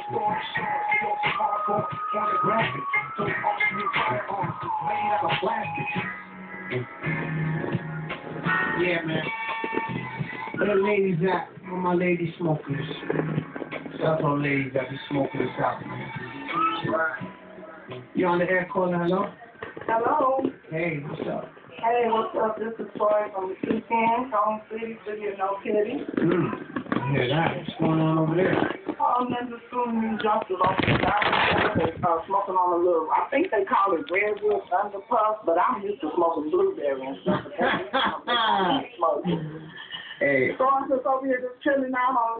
story short, you're so hardcore, pornographic. So off new firearms, made out of plastic. Yeah, man. Where the ladies at? Where my lady smokers? Shout out to all ladies that be smoking this out, man. Right. You on the air calling, hello? Hello. Hey, what's up? Hey, what's up? This is Troy from the 210, Home City, City of No Pity. I hear that. What's going on over there? I'm just doing these junkies off the down smoking on a little, I think they call it Redwood Underpuff, but I'm used to smoking blueberry and stuff. Hey. So I'm just over here just chilling out on